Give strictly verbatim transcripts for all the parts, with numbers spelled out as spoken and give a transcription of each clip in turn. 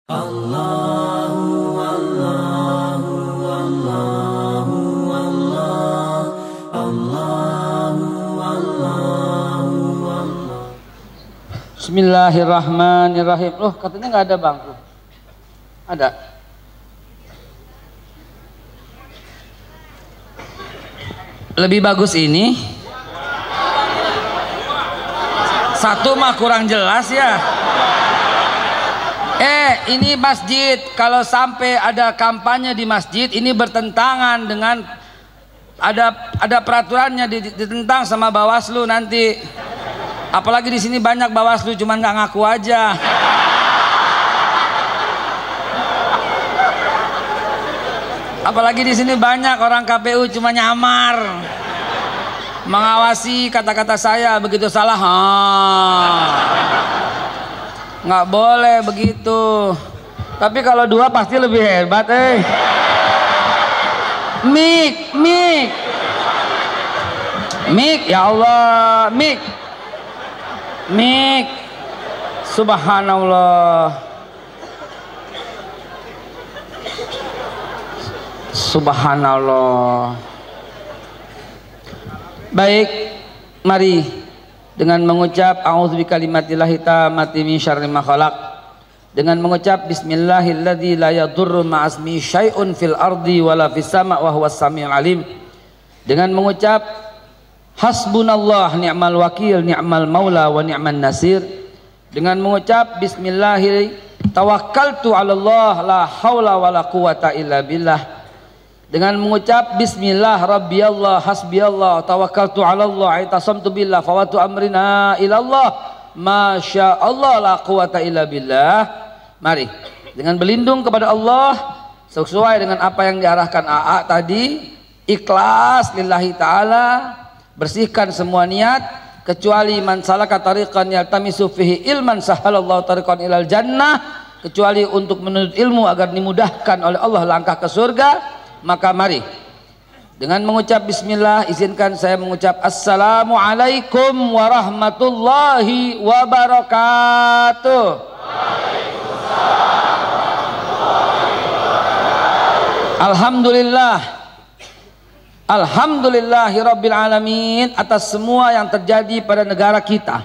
Allahu Allahu Allahu Allah Allahu Allahu Allah. Bismillahirrahmanirrahim. Loh, katanya nggak ada bangku. Ada. Lebih bagus ini. Satu mah kurang jelas ya. Eh, ini masjid. Kalau sampai ada kampanye di masjid, ini bertentangan dengan ada ada peraturannya ditentang sama Bawaslu nanti. Apalagi di sini banyak Bawaslu, cuman nggak ngaku aja. Apalagi di sini banyak orang K P U cuma nyamar mengawasi kata-kata saya, begitu salah, nggak boleh begitu. Tapi kalau dua pasti lebih hebat, eh. Mik, mik, mik, ya Allah, mik, mik, subhanallah, subhanallah. Baik, mari dengan mengucap a'udzu bikalimatillahi tammati min syarri ma khalaq, dengan mengucap bismillahilladzi la yadurru ma'asmi syai'un fil ardi wala fis sama' wa huwas samiul alim, dengan mengucap hasbunallah ni'mal wakil ni'mal maula wa ni'man nasir, dengan mengucap bismillahi tawakkaltu 'alallah la haula wala quwata illa billah, dengan mengucap bismillah rabbiyallah hasbiyallah tawakkaltu 'alallah itasamtu billah fawatu amrina ilallah masyaallah la quwata illa billah. Mari dengan berlindung kepada Allah sesuai dengan apa yang diarahkan A A tadi, ikhlas lillahi taala, bersihkan semua niat kecuali man salaka tariqan yaltamisu fihi ilman sahalallahu tariqan ilal jannah, kecuali untuk menuntut ilmu agar dimudahkan oleh Allah langkah ke surga. Maka mari dengan mengucap bismillah, izinkan saya mengucap assalamualaikum warahmatullahi wabarakatuh. Alhamdulillah, alhamdulillahirabbil alamin atas semua yang terjadi pada negara kita.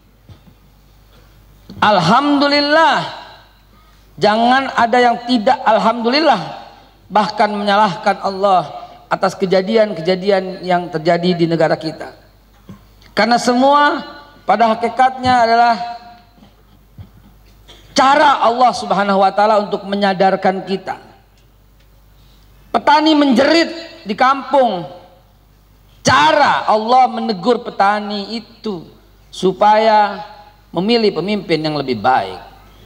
Alhamdulillah, jangan ada yang tidak alhamdulillah, bahkan menyalahkan Allah atas kejadian-kejadian yang terjadi di negara kita. Karena semua pada hakikatnya adalah cara Allah Subhanahu wa taala untuk menyadarkan kita. Petani menjerit di kampung, cara Allah menegur petani itu supaya memilih pemimpin yang lebih baik.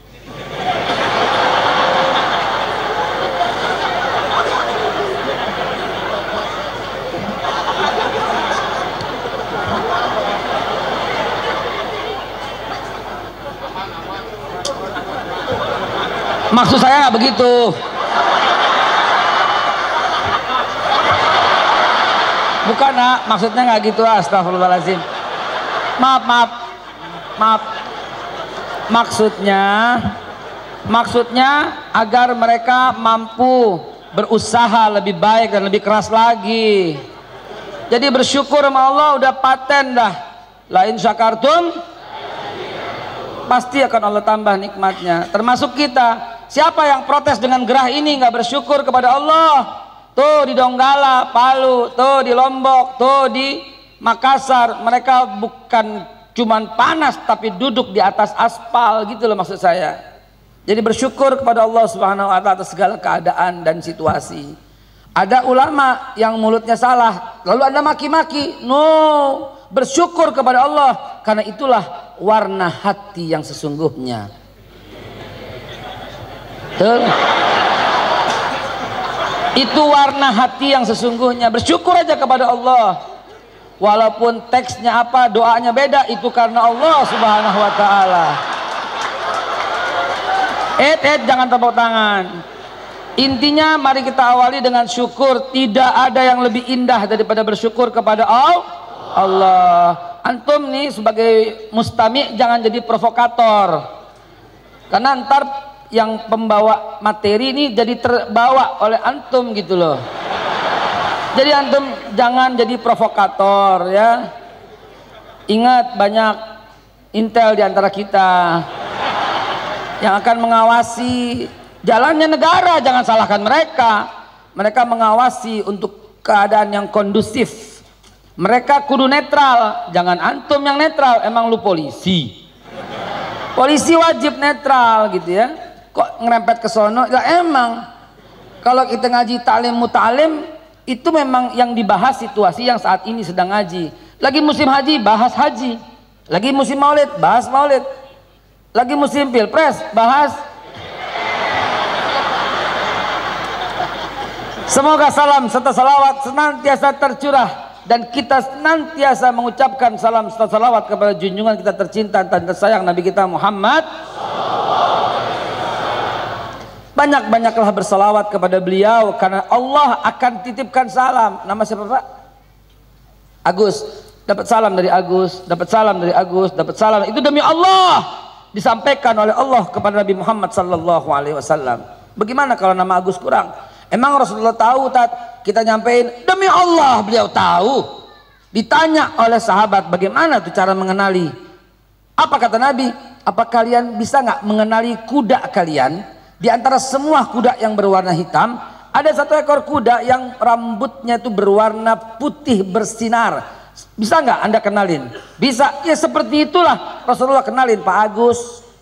Maksud saya nggak begitu. Bukan, nak, maksudnya nggak gitu. Astagfirullahaladzim. Maaf, maaf, maaf. Maksudnya, maksudnya agar mereka mampu berusaha lebih baik dan lebih keras lagi. Jadi bersyukur sama Allah udah paten dah. La in syakartum pasti akan Allah tambah nikmatnya. Termasuk kita. Siapa yang protes dengan gerah ini nggak bersyukur kepada Allah? Tuh di Donggala, Palu, tuh di Lombok, tuh di Makassar, mereka bukan cuman panas tapi duduk di atas aspal gitu loh maksud saya. Jadi bersyukur kepada Allah Subhanahu wa taala atas segala keadaan dan situasi. Ada ulama yang mulutnya salah, lalu Anda maki-maki. No, bersyukur kepada Allah karena itulah warna hati yang sesungguhnya. Tuh. Itu warna hati yang sesungguhnya. Bersyukur aja kepada Allah. Walaupun teksnya apa, doanya beda, itu karena Allah Subhanahu wa taala. Eh, eh, jangan tepuk tangan. Intinya mari kita awali dengan syukur. Tidak ada yang lebih indah daripada bersyukur kepada Allah. Antum nih sebagai mustami jangan jadi provokator. Karena ntar yang pembawa materi ini jadi terbawa oleh antum gitu loh. Jadi antum jangan jadi provokator ya. Ingat banyak intel di antara kita yang akan mengawasi jalannya negara, jangan salahkan mereka. Mereka mengawasi untuk keadaan yang kondusif. Mereka kudu netral, jangan antum yang netral, emang lu polisi. Polisi wajib netral gitu ya. Kok ngerempet ke sono? Ya emang kalau kita ngaji ta'lim muta'alim itu memang yang dibahas situasi yang saat ini sedang ngaji. Lagi musim haji bahas haji. Lagi musim maulid bahas maulid. Lagi musim pilpres bahas. Semoga salam serta salawat senantiasa tercurah dan kita senantiasa mengucapkan salam serta salawat kepada junjungan kita tercinta dan tersayang Nabi kita Muhammad. Banyak-banyaklah bersalawat kepada beliau karena Allah akan titipkan salam. Nama siapa Pak? Agus. Dapat salam dari Agus, dapat salam dari Agus, dapat salam. Itu demi Allah disampaikan oleh Allah kepada Nabi Muhammad sallallahu alaihi wasallam. Bagaimana kalau nama Agus kurang? Emang Rasulullah tahu tat? Kita nyampein demi Allah, beliau tahu. Ditanya oleh sahabat bagaimana tuh cara mengenali? Apa kata Nabi? Apa kalian bisa nggak mengenali kuda kalian? Di antara semua kuda yang berwarna hitam, ada satu ekor kuda yang rambutnya itu berwarna putih bersinar. Bisa nggak Anda kenalin? Bisa. Ya seperti itulah Rasulullah kenalin Pak Agus.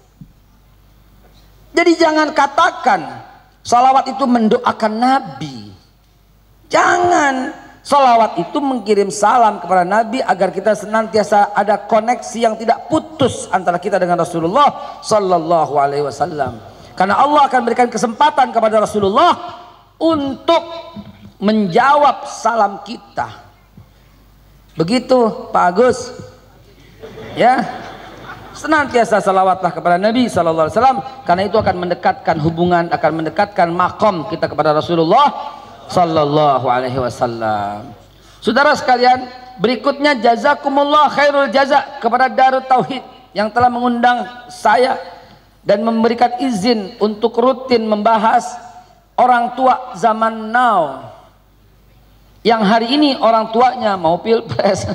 Jadi jangan katakan salawat itu mendoakan Nabi. Jangan. Salawat itu mengirim salam kepada Nabi agar kita senantiasa ada koneksi yang tidak putus antara kita dengan Rasulullah sallallahu alaihi wasallam. Karena Allah akan berikan kesempatan kepada Rasulullah untuk menjawab salam kita. Begitu Pak Agus. Ya. Senantiasa salawatlah kepada Nabi sallallahu alaihi wasallam karena itu akan mendekatkan hubungan, akan mendekatkan makom kita kepada Rasulullah sallallahu alaihi wasallam. Saudara sekalian, berikutnya jazakumullah khairul jaza kepada Darut Tauhid yang telah mengundang saya dan memberikan izin untuk rutin membahas orang tua zaman now. Yang hari ini orang tuanya mau pilpres.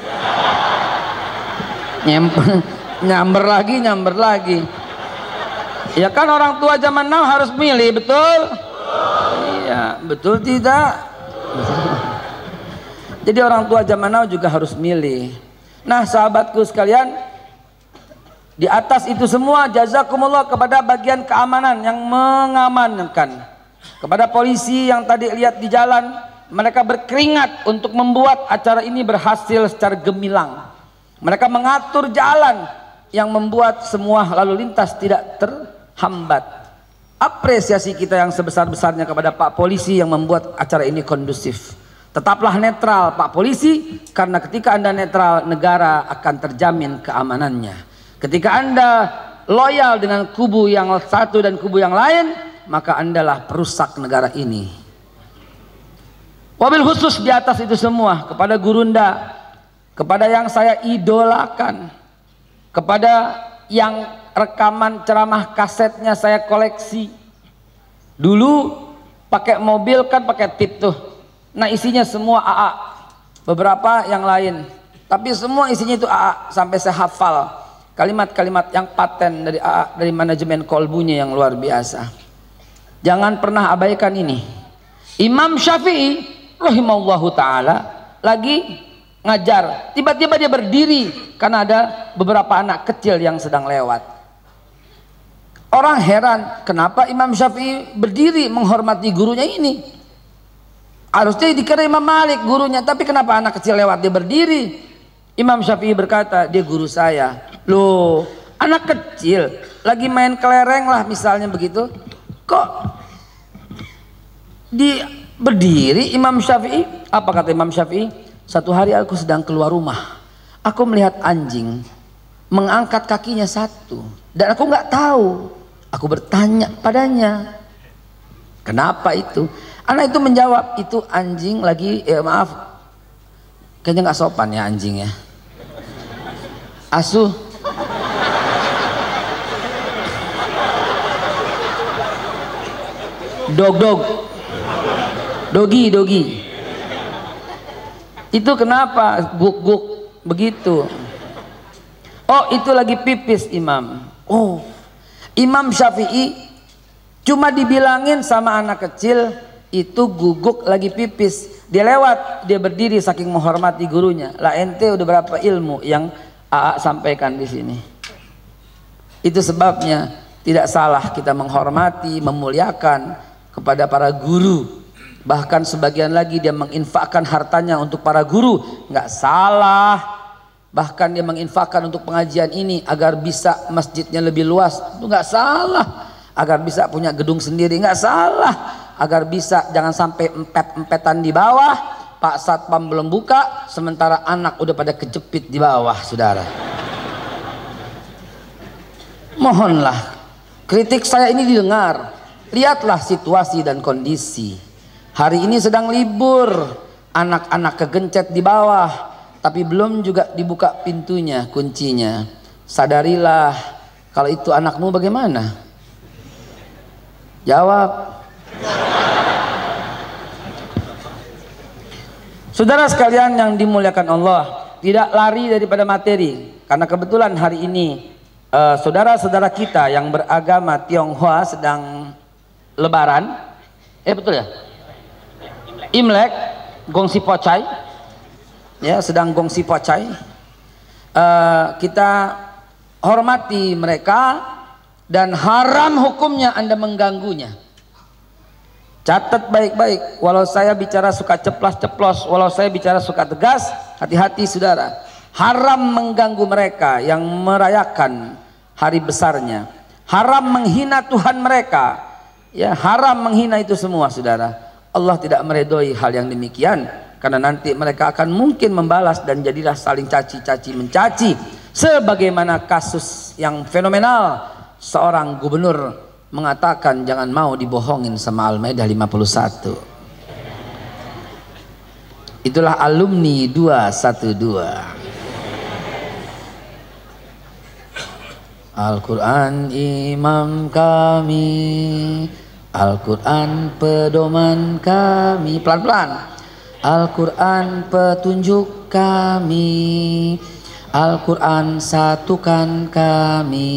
Nyamper, nyamber lagi, nyamber lagi. Ya kan orang tua zaman now harus milih, betul? Iya, betul tidak? Jadi orang tua zaman now juga harus milih. Nah, sahabatku sekalian, di atas itu semua jazakumullah kepada bagian keamanan yang mengamankan. Kepada polisi yang tadi lihat di jalan, mereka berkeringat untuk membuat acara ini berhasil secara gemilang. Mereka mengatur jalan yang membuat semua lalu lintas tidak terhambat. Apresiasi kita yang sebesar-besarnya kepada Pak Polisi yang membuat acara ini kondusif. Tetaplah netral Pak Polisi, karena ketika Anda netral, negara akan terjamin keamanannya. Ketika Anda loyal dengan kubu yang satu dan kubu yang lain, maka Andalah perusak negara ini. Wabil khusus di atas itu semua kepada Gurunda, kepada yang saya idolakan, kepada yang rekaman ceramah kasetnya saya koleksi. Dulu pakai mobil kan pakai tip tuh. Nah isinya semua A A. Beberapa yang lain. Tapi semua isinya itu A A. Sampai saya hafal kalimat-kalimat yang paten dari A A, dari manajemen kolbunya yang luar biasa. Jangan pernah abaikan ini. Imam Syafi'i rahimallahu ta'ala lagi ngajar, tiba-tiba dia berdiri karena ada beberapa anak kecil yang sedang lewat. Orang heran, kenapa Imam Syafi'i berdiri menghormati gurunya ini? Harusnya dikira Imam Malik gurunya, tapi kenapa anak kecil lewat dia berdiri? Imam Syafi'i berkata, dia guru saya. Loh, anak kecil lagi main kelereng lah misalnya begitu, kok di berdiri Imam Syafi'i? Apa kata Imam Syafi'i? Satu hari aku sedang keluar rumah, aku melihat anjing mengangkat kakinya satu dan aku nggak tahu. Aku bertanya padanya, kenapa itu? Anak itu menjawab, itu anjing lagi, eh, maaf, kayaknya nggak sopan ya anjing ya. Asuh. Dog dog. Dogi dogi. Itu kenapa guk guk begitu? Oh, itu lagi pipis imam. Oh, Imam Syafi'i cuma dibilangin sama anak kecil itu guguk lagi pipis, dia lewat, dia berdiri saking menghormati gurunya. Lah ente udah berapa ilmu yang A A sampaikan di sini. Itu sebabnya tidak salah kita menghormati, memuliakan kepada para guru. Bahkan sebagian lagi dia menginfakkan hartanya untuk para guru, nggak salah. Bahkan dia menginfakkan untuk pengajian ini agar bisa masjidnya lebih luas, itu nggak salah. Agar bisa punya gedung sendiri, nggak salah. Agar bisa jangan sampai empet-empetan di bawah, Pak Satpam belum buka, sementara anak udah pada kejepit di bawah, saudara. Mohonlah kritik saya ini didengar. Lihatlah situasi dan kondisi. Hari ini sedang libur, anak-anak kegencet di bawah, tapi belum juga dibuka pintunya, kuncinya. Sadarilah, kalau itu anakmu bagaimana? Jawab. Saudara sekalian yang dimuliakan Allah, tidak lari daripada materi. Karena kebetulan hari ini saudara-saudara uh, kita yang beragama Tionghoa sedang lebaran. Eh betul ya? Imlek, Gongsi Pocai. Ya, sedang Gongsi Pocai. Uh, kita hormati mereka dan haram hukumnya Anda mengganggunya. Catat baik-baik, walau saya bicara suka ceplas-ceplos, walau saya bicara suka tegas, hati-hati saudara. Haram mengganggu mereka yang merayakan hari besarnya. Haram menghina Tuhan mereka. Ya, haram menghina itu semua saudara. Allah tidak meredoi hal yang demikian, karena nanti mereka akan mungkin membalas dan jadilah saling caci-caci mencaci, sebagaimana kasus yang fenomenal seorang gubernur mengatakan jangan mau dibohongin sama Al-Maidah lima puluh satu. Itulah alumni dua satu dua. Al-Quran imam kami, Al-Quran pedoman kami. Pelan-pelan. Al-Quran petunjuk kami, Al-Quran satukan kami.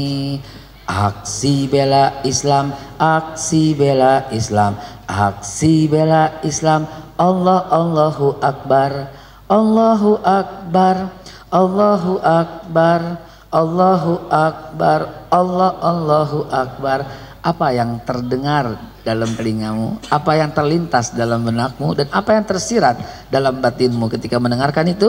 Aksi bela Islam, aksi bela Islam, aksi bela Islam. Allah Allahu Akbar, Allahu Akbar, Allahu Akbar, Allahu Akbar, Allah Allahu Akbar. Apa yang terdengar dalam telingamu, apa yang terlintas dalam benakmu, dan apa yang tersirat dalam batinmu ketika mendengarkan itu?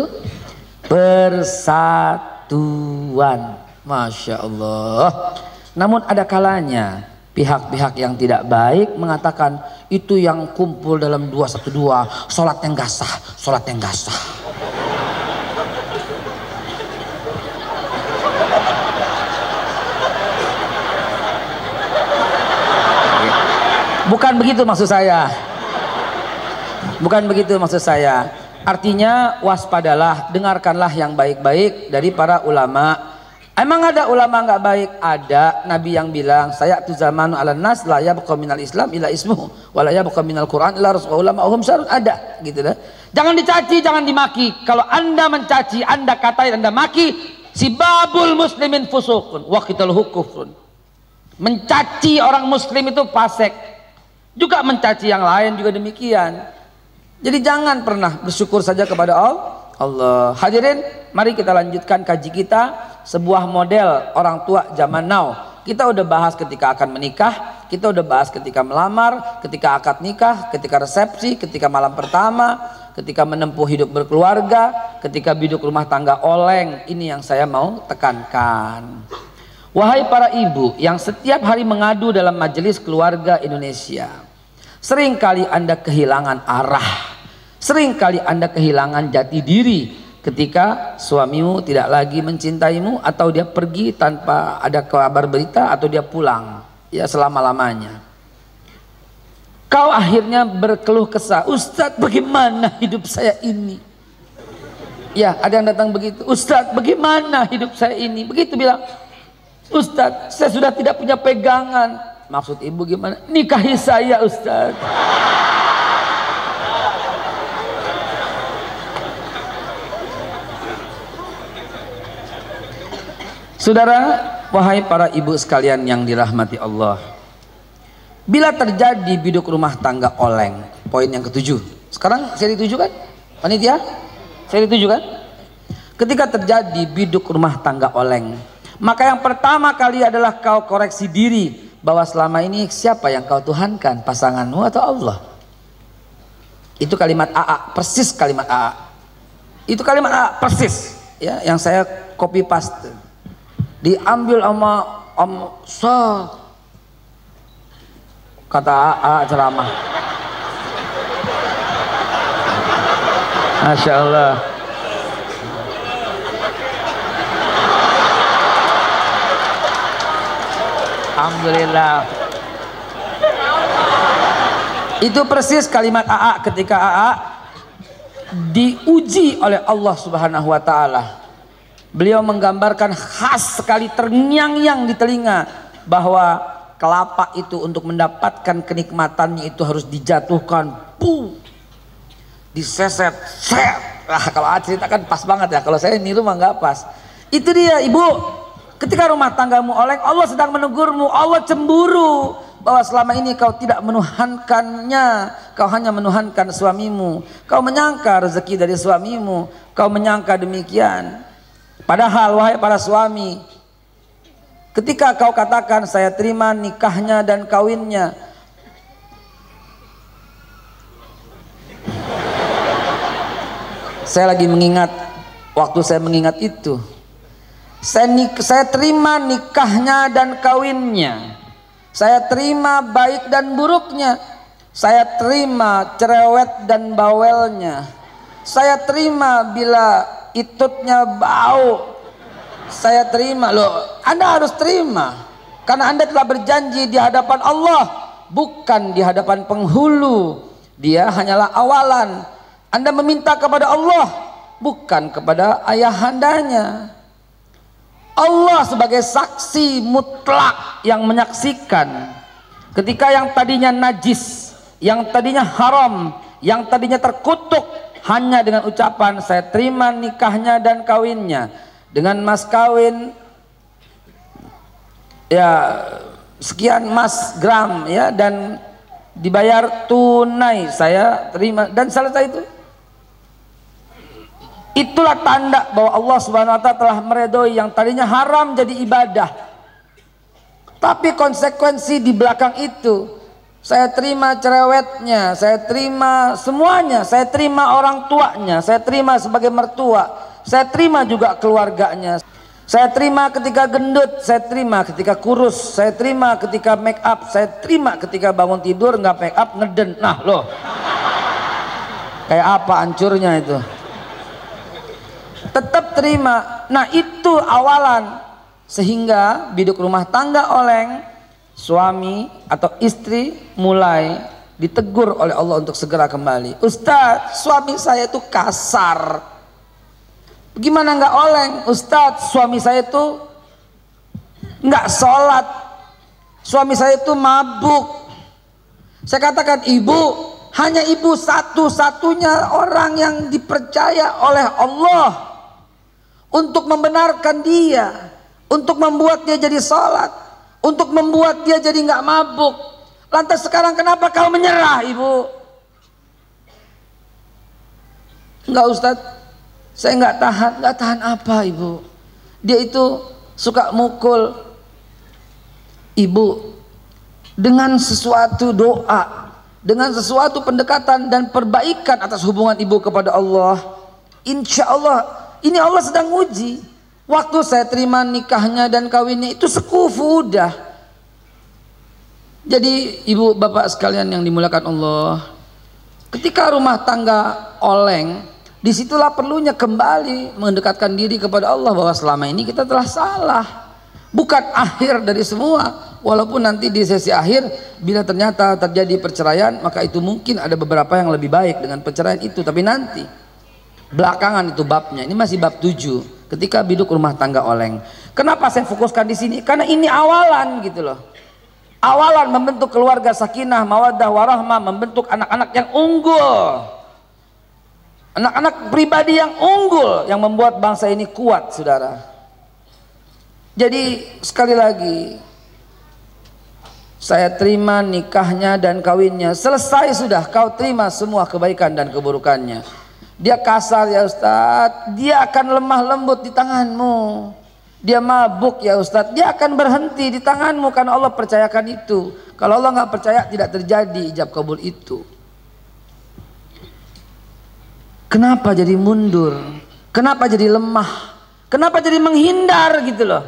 Persatuan. Masya Allah. Namun ada kalanya pihak-pihak yang tidak baik mengatakan itu yang kumpul dalam dua satu dua, sholat yang gak sah, sholat yang gak sah. Bukan begitu maksud saya. Bukan begitu maksud saya. Artinya waspadalah, dengarkanlah yang baik-baik dari para ulama. Emang ada ulama nggak baik? Ada. Nabi yang bilang, saya tu zamanu ala nas la yabqa minal Islam ila ismuhu wa la yabqa minal Quran illa rasul ulama hum syarun. Ada gitu dah. Jangan dicaci, jangan dimaki. Kalau Anda mencaci, Anda katain, Anda maki, sibabul muslimin fusuqun wa qitaluhu kufrun. Mencaci orang muslim itu fasik. Juga mencaci yang lain juga demikian. Jadi jangan pernah bersyukur saja kepada Allah. Hadirin, mari kita lanjutkan kaji kita. Sebuah model orang tua zaman now. Kita udah bahas ketika akan menikah, kita udah bahas ketika melamar, ketika akad nikah, ketika resepsi, ketika malam pertama, ketika menempuh hidup berkeluarga, ketika biduk rumah tangga oleng. Ini yang saya mau tekankan. Wahai para ibu yang setiap hari mengadu dalam majelis keluarga Indonesia, seringkali Anda kehilangan arah, seringkali Anda kehilangan jati diri ketika suamimu tidak lagi mencintaimu, atau dia pergi tanpa ada kabar berita, atau dia pulang ya selama-lamanya. Kau akhirnya berkeluh kesah, Ustadz bagaimana hidup saya ini? Ya, ada yang datang begitu, Ustadz bagaimana hidup saya ini? Begitu bilang, Ustadz saya sudah tidak punya pegangan, Maksud ibu gimana? Nikahi saya Ustaz. Saudara, wahai para ibu sekalian yang dirahmati Allah, bila terjadi biduk rumah tangga oleng, poin yang ketujuh. Sekarang seri tujuh kan? Panitia? Seri tujuh kan? Ketika terjadi biduk rumah tangga oleng, maka yang pertama kali adalah kau koreksi diri bahwa selama ini siapa yang kau tuhankan, pasanganmu atau Allah? Itu kalimat A A, persis kalimat A A. Itu kalimat A A, persis ya, yang saya copy paste. Diambil sama om so kata A A ceramah. Masya Allah. Alhamdulillah. Itu persis kalimat A A ketika A A diuji oleh Allah Subhanahu wa taala. Beliau menggambarkan khas sekali, terngiang-ngiang di telinga, bahwa kelapa itu untuk mendapatkan kenikmatannya itu harus dijatuhkan, puh, diseset, set. Nah, kalau A ceritakan pas banget ya, kalau saya niru mah nggak pas. Itu dia ibu, ketika rumah tanggamu oleng, Allah sedang menegurmu, Allah cemburu bahwa selama ini kau tidak menuhankannya, kau hanya menuhankan suamimu, kau menyangka rezeki dari suamimu, kau menyangka demikian. Padahal wahai para suami, ketika kau katakan saya terima nikahnya dan kawinnya, saya lagi mengingat, waktu saya mengingat itu, saya, nik saya terima nikahnya dan kawinnya, saya terima baik dan buruknya, saya terima cerewet dan bawelnya, saya terima bila itutnya bau, saya terima. Loh, Anda harus terima karena Anda telah berjanji di hadapan Allah, bukan di hadapan penghulu. Dia hanyalah awalan. Anda meminta kepada Allah, bukan kepada ayahandanya. Allah sebagai saksi mutlak yang menyaksikan ketika yang tadinya najis, yang tadinya haram, yang tadinya terkutuk, hanya dengan ucapan saya terima nikahnya dan kawinnya dengan mas kawin ya sekian mas gram ya, dan dibayar tunai, saya terima, dan selesai itu. Itulah tanda bahwa Allah Subhanahu wa taala telah meredoi yang tadinya haram jadi ibadah. Tapi konsekuensi di belakang itu, saya terima cerewetnya, saya terima semuanya, saya terima orang tuanya, saya terima sebagai mertua, saya terima juga keluarganya, saya terima ketika gendut, saya terima ketika kurus, saya terima ketika make up, saya terima ketika bangun tidur nggak make up ngeden. Nah loh, kayak apa hancurnya itu. Tetap terima. Nah itu awalan, sehingga biduk rumah tangga oleng, suami atau istri mulai ditegur oleh Allah untuk segera kembali. Ustadz, suami saya itu kasar. Gimana nggak oleng? Ustadz, suami saya itu nggak sholat. Suami saya itu mabuk. Saya katakan, ibu, hanya ibu satu-satunya orang yang dipercaya oleh Allah untuk membenarkan dia, untuk membuat dia jadi sholat, untuk membuat dia jadi nggak mabuk. Lantas sekarang kenapa kau menyerah, ibu? Enggak Ustadz, saya nggak tahan. Nggak tahan apa, ibu? Dia itu suka mukul. Ibu, dengan sesuatu doa, dengan sesuatu pendekatan dan perbaikan atas hubungan ibu kepada Allah, insya Allah ini Allah sedang uji. Waktu saya terima nikahnya dan kawinnya itu sekufu udah. Jadi ibu bapak sekalian yang dimuliakan Allah, ketika rumah tangga oleng, disitulah perlunya kembali mendekatkan diri kepada Allah bahwa selama ini kita telah salah. Bukan akhir dari semua, walaupun nanti di sesi akhir bila ternyata terjadi perceraian, maka itu mungkin ada beberapa yang lebih baik dengan perceraian itu, tapi nanti belakangan itu babnya. Ini masih bab tujuh, ketika biduk rumah tangga oleng. Kenapa saya fokuskan di sini? Karena ini awalan gitu loh. awalan membentuk keluarga sakinah, mawaddah, warahmah, membentuk anak-anak yang unggul, anak-anak pribadi yang unggul yang membuat bangsa ini kuat, saudara. Jadi sekali lagi, saya terima nikahnya dan kawinnya, selesai sudah, kau terima semua kebaikan dan keburukannya. Dia kasar ya Ustadz, dia akan lemah lembut di tanganmu. Dia mabuk ya Ustadz, dia akan berhenti di tanganmu karena Allah percayakan itu. Kalau Allah nggak percaya, tidak terjadi ijab kabul itu. Kenapa jadi mundur? Kenapa jadi lemah? Kenapa jadi menghindar gitu loh?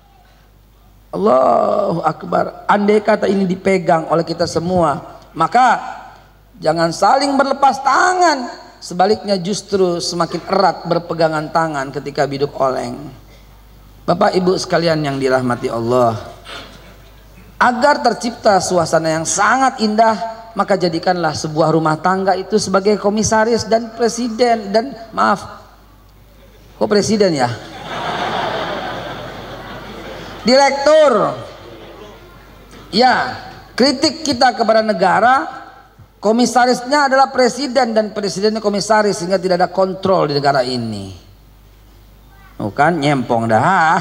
Allahu Akbar. Andai kata ini dipegang oleh kita semua, maka jangan saling berlepas tangan. Sebaliknya justru semakin erat berpegangan tangan ketika biduk oleng. Bapak Ibu sekalian yang dirahmati Allah, agar tercipta suasana yang sangat indah, maka jadikanlah sebuah rumah tangga itu sebagai komisaris dan presiden dan maaf, kok presiden ya? Direktur. Ya, kritik kita kepada negara, komisarisnya adalah presiden dan presidennya komisaris, sehingga tidak ada kontrol di negara ini. Bukan nyempong dah.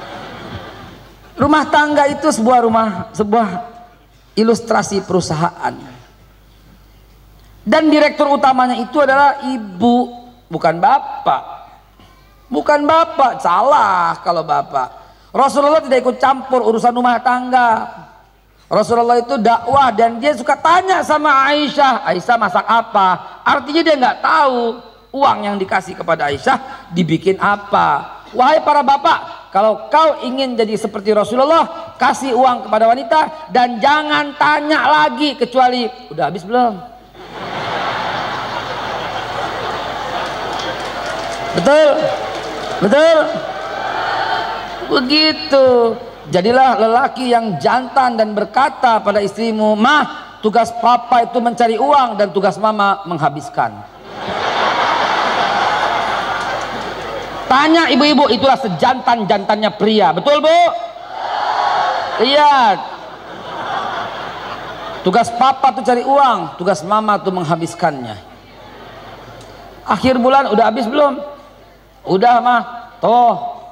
Rumah tangga itu sebuah rumah, sebuah ilustrasi perusahaan. Dan direktur utamanya itu adalah ibu, bukan bapak. Bukan bapak, salah kalau bapak. Rasulullah tidak ikut campur urusan rumah tangga. Rasulullah itu dakwah dan dia suka tanya sama Aisyah, Aisyah masak apa? Artinya dia nggak tahu uang yang dikasih kepada Aisyah dibikin apa. Wahai para bapak, kalau kau ingin jadi seperti Rasulullah, kasih uang kepada wanita dan jangan tanya lagi kecuali udah habis belum? Betul? Betul? Begitu. Jadilah lelaki yang jantan dan berkata pada istrimu, "Mah, tugas papa itu mencari uang dan tugas mama menghabiskan." Tanya ibu-ibu, itulah sejantan-jantannya pria. Betul, Bu? Iya. Tugas papa tuh cari uang, tugas mama tuh menghabiskannya. Akhir bulan udah habis belum? Udah, Mah. Toh.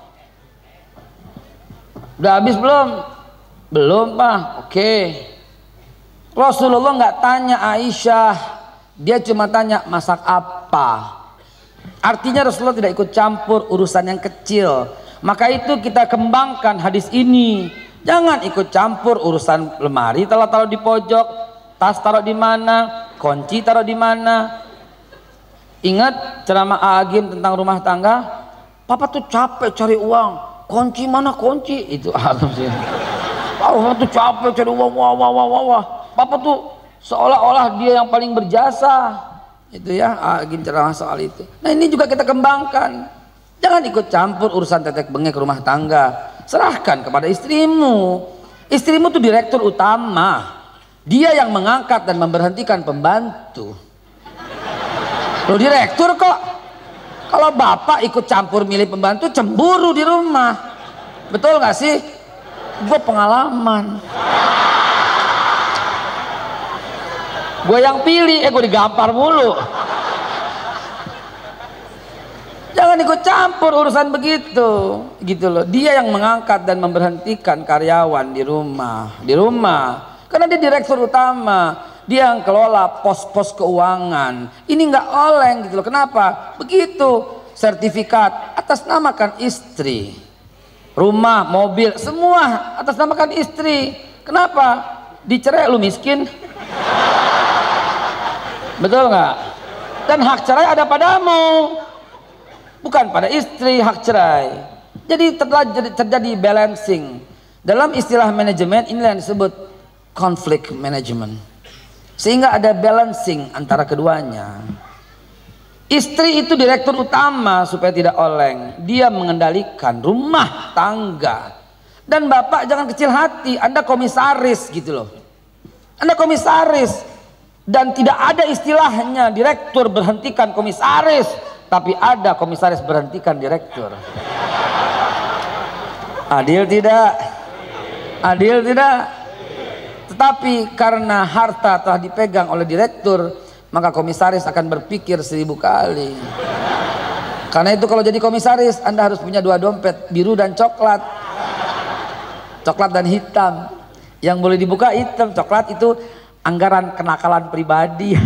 Udah habis belum? Belum, Pak. Oke. Rasulullah nggak tanya Aisyah, dia cuma tanya masak apa. Artinya Rasulullah tidak ikut campur urusan yang kecil. Maka itu kita kembangkan hadis ini. Jangan ikut campur urusan lemari taruh-taruh di pojok, tas taruh di mana, kunci taruh di mana. Ingat ceramah Agim tentang rumah tangga? Papa tuh capek cari uang. Kunci mana kunci? Itu Agim sih. Papa tuh capek cari uang. Wah, wah, wah, wah, wah. Papa tuh seolah-olah dia yang paling berjasa. Itu ya, Agim ceramah soal itu. Nah ini juga kita kembangkan. Jangan ikut campur urusan tetek bengek rumah tangga. Serahkan kepada istrimu. Istrimu itu direktur utama. Dia yang mengangkat dan memberhentikan pembantu. Loh, direktur kok. Kalau bapak ikut campur milih pembantu, cemburu di rumah. Betul gak sih? Gue pengalaman. Gue yang pilih, eh gue digampar mulu. Jangan ikut campur urusan begitu, gitu loh. Dia yang mengangkat dan memberhentikan karyawan di rumah, di rumah. Karena dia direktur utama, dia yang kelola pos-pos keuangan. Ini nggak oleng, gitu loh. Kenapa? Begitu. Sertifikat atas namakan istri, rumah, mobil, semua atas namakan istri. Kenapa? Dicerai lu miskin. Betul nggak? Dan hak cerai ada padamu, bukan pada istri hak cerai. Jadi terjadi, terjadi balancing. Dalam istilah manajemen inilah yang disebut conflict management. Sehingga ada balancing antara keduanya. Istri itu direktur utama supaya tidak oleng. Dia mengendalikan rumah tangga. Dan bapak jangan kecil hati, Anda komisaris gitu loh. Anda komisaris. Dan tidak ada istilahnya direktur berhentikan komisaris, tapi ada komisaris berhentikan direktur. Adil tidak? Adil tidak? Tetapi karena harta telah dipegang oleh direktur, maka komisaris akan berpikir seribu kali. Karena itu kalau jadi komisaris Anda harus punya dua dompet, biru dan coklat. Coklat dan hitam. Yang boleh dibuka hitam, coklat itu anggaran kenakalan pribadi.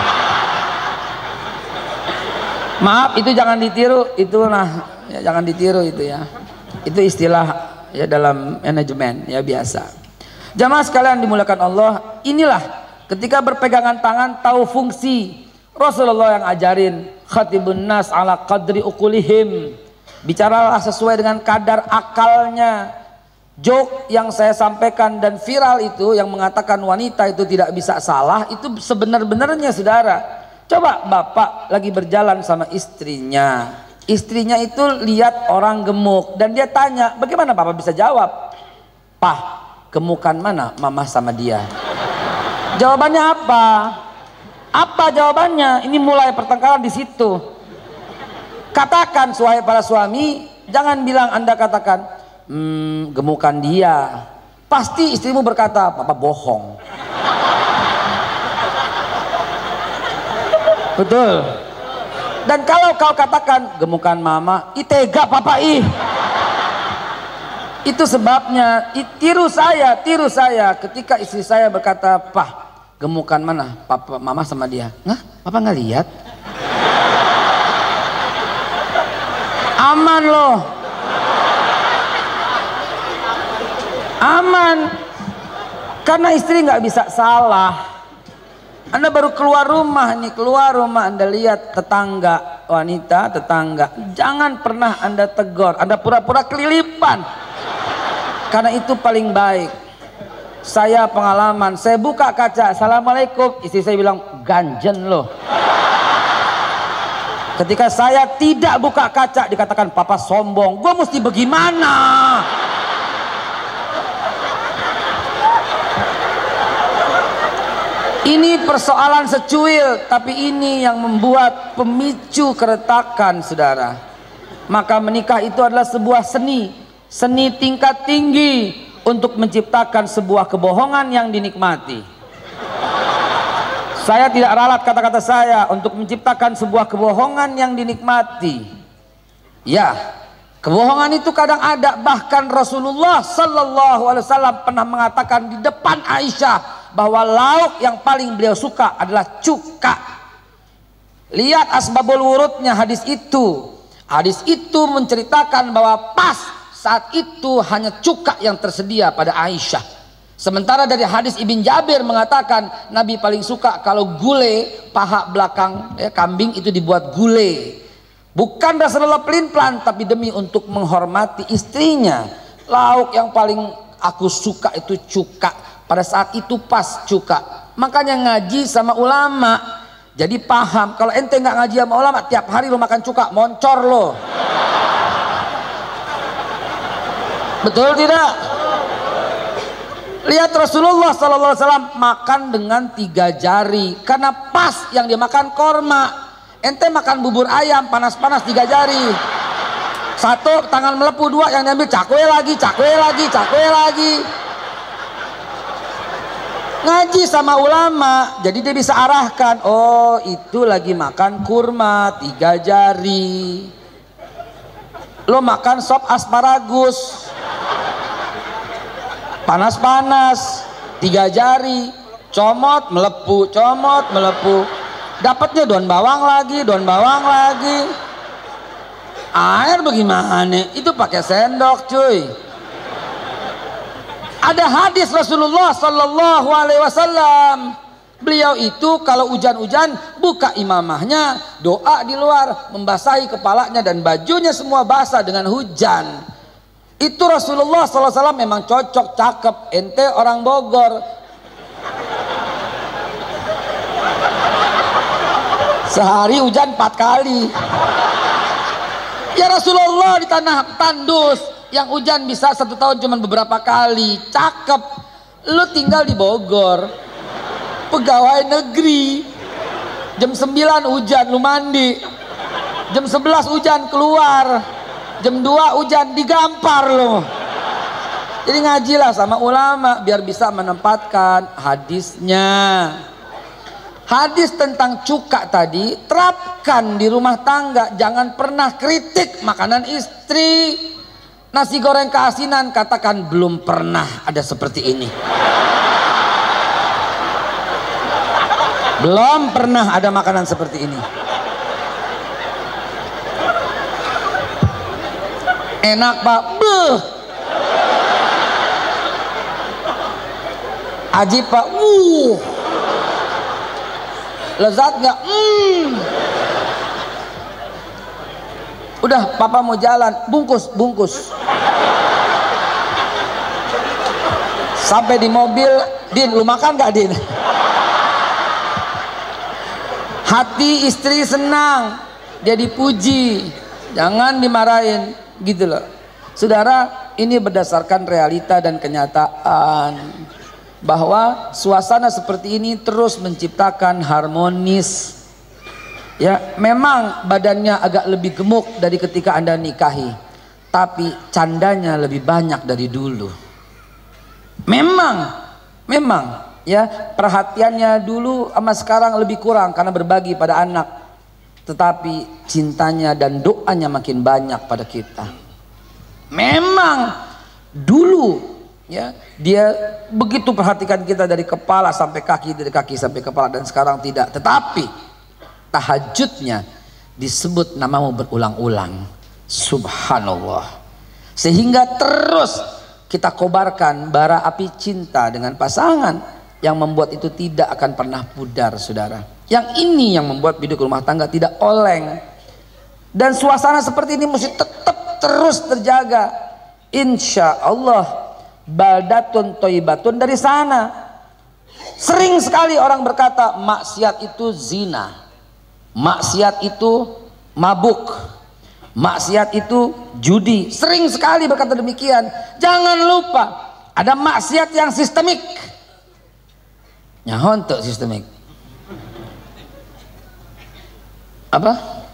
Maaf, itu jangan ditiru, itu nah ya, jangan ditiru itu ya. Itu istilah ya dalam manajemen ya biasa. Jamaah sekalian dimuliakan Allah, inilah ketika berpegangan tangan tahu fungsi. Rasulullah yang ajarin khatibun nas ala qadri uqulihim. Bicaralah sesuai dengan kadar akalnya. Joke yang saya sampaikan dan viral itu yang mengatakan wanita itu tidak bisa salah, itu sebenar-benarnya saudara. Coba bapak lagi berjalan sama istrinya, istrinya itu lihat orang gemuk dan dia tanya, bagaimana bapak bisa jawab? Pah, gemukan mana mama sama dia? Jawabannya apa? Apa jawabannya? Ini mulai pertengkaran di situ. Katakan suai para suami, jangan bilang Anda katakan, hmm, gemukan dia. Pasti istrimu berkata, papa bohong. Betul. Dan kalau kau katakan gemukan mama, ih tega papa ih. Itu sebabnya tiru saya, tiru saya ketika istri saya berkata, "Pah, gemukan mana papa mama sama dia?" Nggak, papa nggak lihat. Aman loh. Aman. Karena istri nggak bisa salah. Anda baru keluar rumah nih, keluar rumah Anda lihat tetangga wanita, tetangga. Jangan pernah Anda tegur, Anda pura-pura kelilipan. Karena itu paling baik. Saya pengalaman, saya buka kaca, assalamualaikum, istri saya bilang ganjen loh. Ketika saya tidak buka kaca dikatakan papa sombong, gue mesti bagaimana? Ini persoalan secuil, tapi ini yang membuat pemicu keretakan saudara. Maka menikah itu adalah sebuah seni, seni tingkat tinggi untuk menciptakan sebuah kebohongan yang dinikmati. Saya tidak ralat kata-kata saya untuk menciptakan sebuah kebohongan yang dinikmati. Ya, kebohongan itu kadang ada, bahkan Rasulullah Sallallahu Alaihi Wasallam pernah mengatakan di depan Aisyah bahwa lauk yang paling beliau suka adalah cuka. Lihat asbabul wurudnya hadis itu. Hadis itu menceritakan bahwa pas saat itu hanya cuka yang tersedia pada Aisyah. Sementara dari hadis Ibn Jabir mengatakan Nabi paling suka kalau gulai paha belakang ya, kambing itu dibuat gulai. Bukan Rasulullah pelin-pelan, tapi demi untuk menghormati istrinya. Lauk yang paling aku suka itu cuka. Pada saat itu pas cuka. Makanya ngaji sama ulama, jadi paham. Kalau ente nggak ngaji sama ulama, tiap hari lo makan cuka, moncor lo. Betul tidak? Lihat Rasulullah Sallallahu Alaihi Wasallam makan dengan tiga jari, karena pas yang dia makan korma. Ente makan bubur ayam panas-panas tiga jari. Satu tangan melepuh, dua yang diambil cakwe lagi, cakwe lagi, cakwe lagi. Ngaji sama ulama, jadi dia bisa arahkan. Oh, itu lagi makan kurma tiga jari. Lo makan sop asparagus, panas-panas tiga jari, comot melepuh, comot melepuh. Dapatnya daun bawang lagi, daun bawang lagi. Air bagaimana? Itu pakai sendok, cuy. Ada hadis Rasulullah Sallallahu Alaihi Wasallam. Beliau itu kalau hujan-hujan buka imamahnya, doa di luar, membasahi kepalanya dan bajunya semua basah dengan hujan. Itu Rasulullah Sallallahu Alaihi Wasallam memang cocok, cakep. Ente orang Bogor, sehari hujan empat kali. Ya Rasulullah di tanah tandus yang hujan bisa satu tahun cuma beberapa kali, cakep. Lu tinggal di Bogor, pegawai negeri, jam sembilan hujan lu mandi, jam sebelas hujan keluar, jam dua hujan digampar lu. Jadi ngajilah sama ulama biar bisa menempatkan hadisnya. Hadis tentang cuka tadi terapkan di rumah tangga. Jangan pernah kritik makanan istri. Nasi goreng keasinan, katakan belum pernah ada seperti ini. Belum pernah ada makanan seperti ini. Enak pak, beuh. Ajib pak, wuh. Lezat nggak? Hmm. Udah, papa mau jalan, bungkus, bungkus. Sampai di mobil, Din, lu makan nggak Din? Hati istri senang, dia dipuji, jangan dimarahin, gitu loh. Saudara, ini berdasarkan realita dan kenyataan. Bahwa suasana seperti ini terus menciptakan harmonis. Ya, memang badannya agak lebih gemuk dari ketika Anda nikahi, tapi candanya lebih banyak dari dulu. Memang, memang ya, perhatiannya dulu sama sekarang lebih kurang karena berbagi pada anak. Tetapi cintanya dan doanya makin banyak pada kita. Memang dulu ya, dia begitu perhatikan kita dari kepala sampai kaki, dari kaki sampai kepala, dan sekarang tidak. Tetapi tahajudnya disebut namamu berulang-ulang. Subhanallah. Sehingga terus kita kobarkan bara api cinta dengan pasangan yang membuat itu tidak akan pernah pudar, saudara. Yang ini yang membuat hidup rumah tangga tidak oleng. Dan suasana seperti ini mesti tetap terus terjaga. Insya Allah baldatun toibatun dari sana. Sering sekali orang berkata maksiat itu zina, maksiat itu mabuk, maksiat itu judi. Sering sekali berkata demikian. Jangan lupa ada maksiat yang sistemik. Nyahon tuh sistemik. Apa?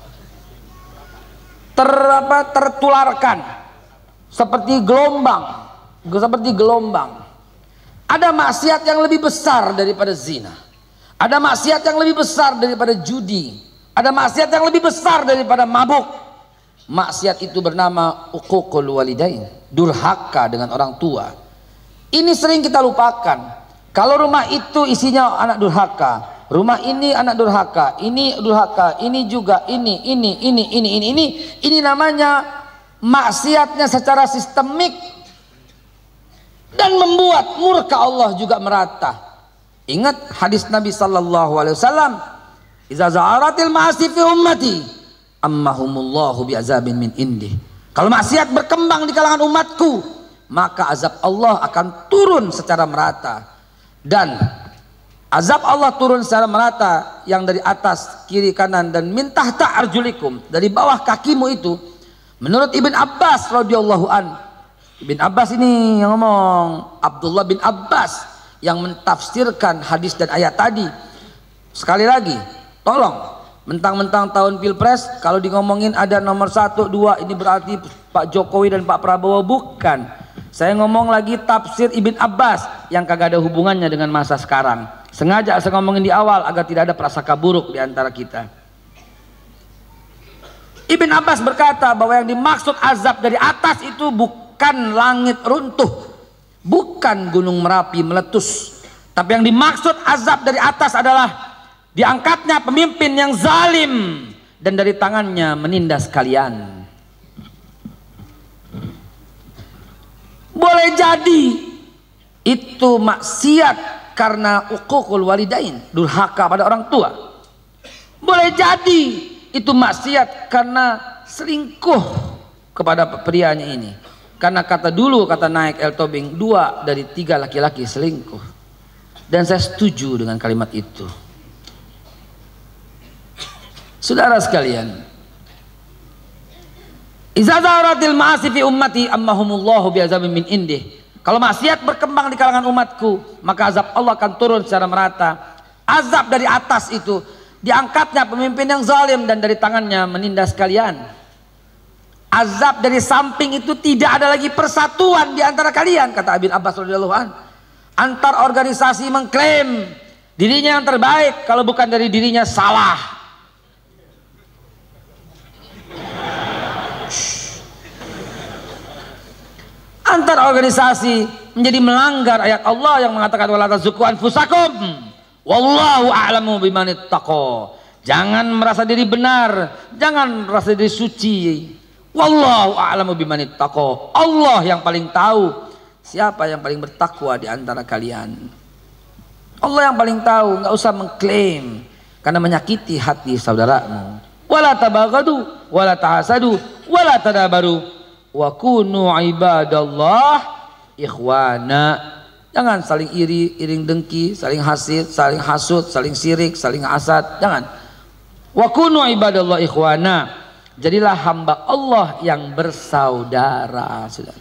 Ter apa? Tertularkan seperti gelombang. Seperti gelombang. Ada maksiat yang lebih besar daripada zina. Ada maksiat yang lebih besar daripada judi. Ada maksiat yang lebih besar daripada mabuk. Maksiat itu bernama uququl walidain, durhaka dengan orang tua. Ini sering kita lupakan. Kalau rumah itu isinya anak durhaka, rumah ini anak durhaka, ini durhaka, ini juga ini, ini, ini, ini, ini, ini, ini namanya maksiatnya secara sistemik. Dan membuat murka Allah juga merata. Ingat hadis Nabi sallallahu alaihi wasallam, "Iza za'aratil ma'asi fi ummati, ammahumullahu bi'azabin min indih." Kalau maksiat berkembang di kalangan umatku, maka azab Allah akan turun secara merata. Dan azab Allah turun secara merata yang dari atas, kiri, kanan, dan min tahta arjulikum, dari bawah kakimu itu. Menurut Ibn Abbas radhiyallahu an, Ibn Abbas ini yang ngomong, Abdullah bin Abbas yang mentafsirkan hadis dan ayat tadi. Sekali lagi, tolong, mentang-mentang tahun pilpres, kalau di ngomongin ada nomor satu, dua, ini berarti Pak Jokowi dan Pak Prabowo. Bukan. Saya ngomong lagi tafsir Ibn Abbas yang kagak ada hubungannya dengan masa sekarang. Sengaja saya ngomongin di awal agar tidak ada prasangka buruk di antara kita. Ibn Abbas berkata bahwa yang dimaksud azab dari atas itu bukan bukan langit runtuh, bukan gunung Merapi meletus, tapi yang dimaksud azab dari atas adalah diangkatnya pemimpin yang zalim dan dari tangannya menindas kalian. Boleh jadi itu maksiat karena uququl walidain, durhaka pada orang tua. Boleh jadi itu maksiat karena selingkuh kepada prianya ini. Karena kata dulu, kata Naik El Tobing, dua dari tiga laki-laki selingkuh. Dan saya setuju dengan kalimat itu. Saudara sekalian, iza zaharatil ma'asi fi ummati ammahumullahu bi'azabin min indih. Kalau maksiat berkembang di kalangan umatku, maka azab Allah akan turun secara merata. Azab dari atas itu, diangkatnya pemimpin yang zalim dan dari tangannya menindas kalian. azab dari samping itu tidak ada lagi persatuan di antara kalian, kata Ibn Abbas radhiyallahu anhu. Antar organisasi mengklaim dirinya yang terbaik, kalau bukan dari dirinya salah. Antar organisasi menjadi melanggar ayat Allah yang mengatakan wala tazakku anfusakum wallahu a'lamu bimanittaqo. Jangan merasa diri benar, jangan merasa diri suci. Wallahu a'lamu bimanittaqo. Allah yang paling tahu siapa yang paling bertakwa di antara kalian. Allah yang paling tahu, nggak usah mengklaim karena menyakiti hati saudaramu. Wala tabaghadu wala tahasadu wala tadabaru wa kunu ibadallah ikhwana. Jangan saling iri, iring dengki, saling hasad, saling hasud, saling sirik, saling hasad. Jangan. Wa kunu ibadallah ikhwana. Jadilah hamba Allah yang bersaudara. Saudara.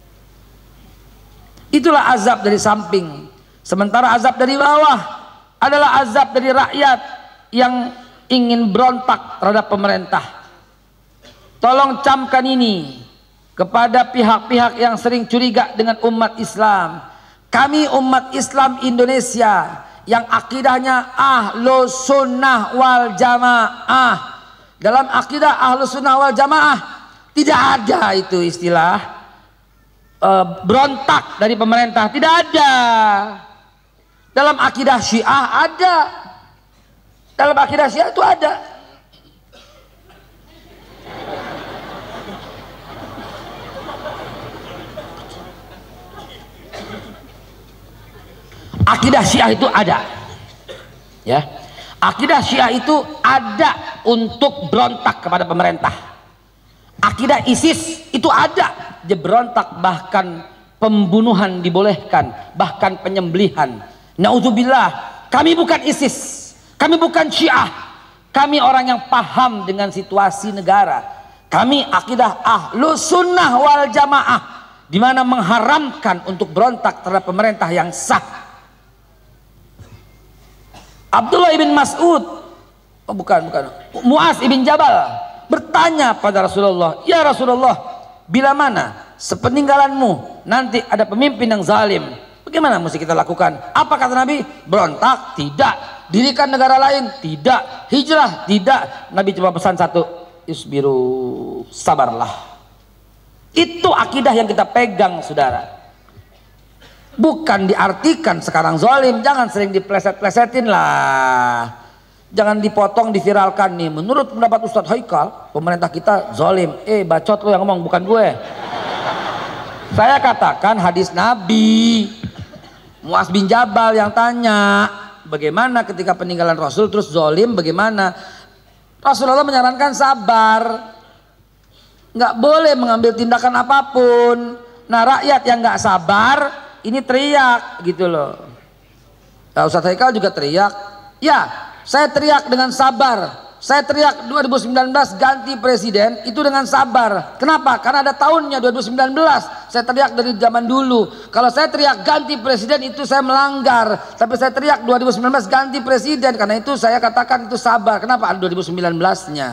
Itulah azab dari samping. Sementara azab dari bawah adalah azab dari rakyat yang ingin berontak terhadap pemerintah. Tolong camkan ini kepada pihak-pihak yang sering curiga dengan umat Islam. Kami umat Islam Indonesia yang akidahnya Ahlus Sunnah wal Jamaah. Dalam akidah Ahlus Sunnah wal Jamaah tidak ada itu istilah uh, berontak dari pemerintah, tidak ada. Dalam akidah Syiah ada. Dalam akidah Syiah itu ada. Akidah Syiah itu ada, ya. Akidah Syiah itu ada untuk berontak kepada pemerintah. Akidah ISIS itu ada, dia berontak, bahkan pembunuhan dibolehkan, bahkan penyembelihan. Nauzubillah, kami bukan ISIS, kami bukan Syiah, kami orang yang paham dengan situasi negara. Kami akidah Ahlus Sunnah wal Jamaah, di mana mengharamkan untuk berontak terhadap pemerintah yang sah. Abdullah ibn Mas'ud, oh bukan, bukan, Mu'az ibn Jabal bertanya pada Rasulullah, ya Rasulullah, bila mana sepeninggalanmu nanti ada pemimpin yang zalim, bagaimana mesti kita lakukan? Apa kata Nabi? Berontak? Tidak. Dirikan negara lain? Tidak. Hijrah? Tidak. Nabi cuma pesan satu, isbiru, sabarlah. Itu akidah yang kita pegang, saudara. Bukan diartikan sekarang zalim, jangan sering dipleset-plesetin lah. Jangan dipotong, diviralkan nih. Menurut pendapat Ustadz Haikal, pemerintah kita zalim. Eh, bacot lo yang ngomong, bukan gue. Saya katakan hadis Nabi. Mu'az bin Jabal yang tanya, bagaimana ketika peninggalan Rasul terus zalim, bagaimana? Rasulullah menyarankan sabar. Nggak boleh mengambil tindakan apapun. Nah, rakyat yang nggak sabar ini teriak gitu loh. Nah, Ustadz Haikal juga teriak. Ya, saya teriak dengan sabar. Saya teriak dua ribu sembilan belas ganti presiden itu dengan sabar. Kenapa? Karena ada tahunnya dua ribu sembilan belas. Saya teriak dari zaman dulu. Kalau saya teriak ganti presiden itu saya melanggar. Tapi saya teriak dua ribu sembilan belas ganti presiden. Karena itu saya katakan itu sabar. Kenapa? Ada dua ribu sembilan belas-nya.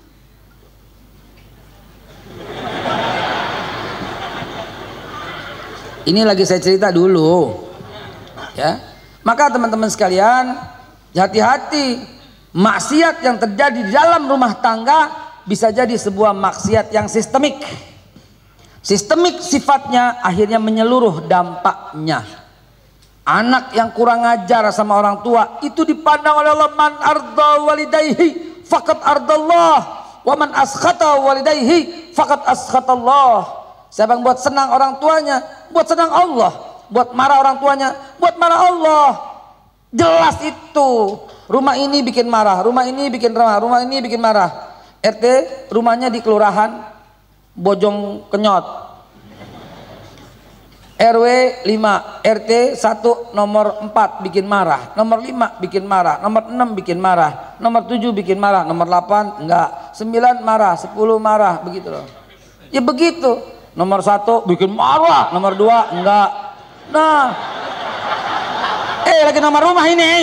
Ini lagi saya cerita dulu, ya. Maka teman-teman sekalian, hati-hati, maksiat yang terjadi di dalam rumah tangga bisa jadi sebuah maksiat yang sistemik. Sistemik sifatnya akhirnya menyeluruh dampaknya. Anak yang kurang ajar sama orang tua itu dipandang oleh Allah, man arda walidayhi faqad ardallah wa man askhata walidayhi faqad askhatallah. Siapa yang buat senang orang tuanya, buat senang Allah. Buat marah orang tuanya, buat marah Allah. Jelas itu. Rumah ini bikin marah, rumah ini bikin marah, rumah ini bikin marah. R T rumahnya di kelurahan Bojong Kenyot. R W lima, R T satu nomor empat bikin marah, nomor lima bikin marah, nomor enam bikin marah, nomor tujuh bikin marah, nomor delapan enggak, sembilan marah, sepuluh marah, begitu loh. Ya begitu. Nomor satu bikin marah, nomor dua enggak. Nah, eh lagi nomor rumah ini,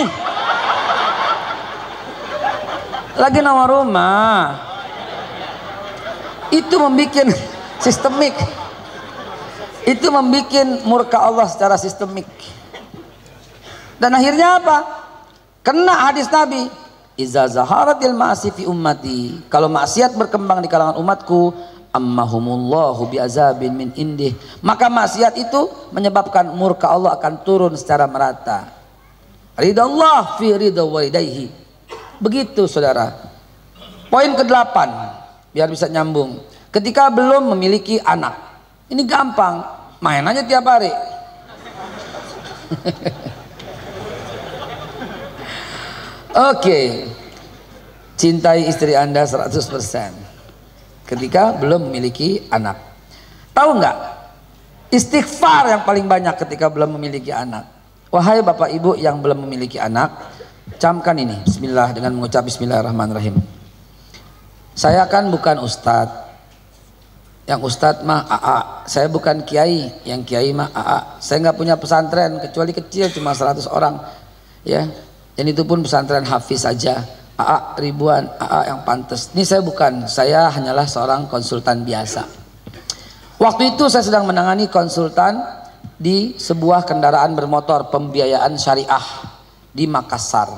lagi nomor rumah. Itu membuat sistemik. Itu membuat murka Allah secara sistemik. Dan akhirnya apa? Kena hadis Nabi, iza zaharatil ma'asi fi ummati, kalau maksiat berkembang di kalangan umatku, ammahumullahu bi'azabin min indih, maka maksiat itu menyebabkan murka Allah akan turun secara merata. Ridallah fi ridha walidayhi. Begitu saudara. Poin kedelapan, biar bisa nyambung. Ketika belum memiliki anak, ini gampang, main aja tiap hari. Oke, cintai istri Anda seratus persen ketika belum memiliki anak. Tahu nggak, istighfar yang paling banyak ketika belum memiliki anak. Wahai bapak ibu yang belum memiliki anak, camkan ini, bismillah, dengan mengucap bismillahirrahmanirrahim. Saya kan bukan ustadz, yang ustadz mah A A. Saya bukan kiai, yang kiai mah A A. Saya nggak punya pesantren kecuali kecil, cuma seratus orang, ya. Dan itu pun pesantren hafiz saja, A A ribuan, A A yang pantas. Ini saya bukan, saya hanyalah seorang konsultan biasa. Waktu itu saya sedang menangani konsultan di sebuah kendaraan bermotor pembiayaan syariah di Makassar.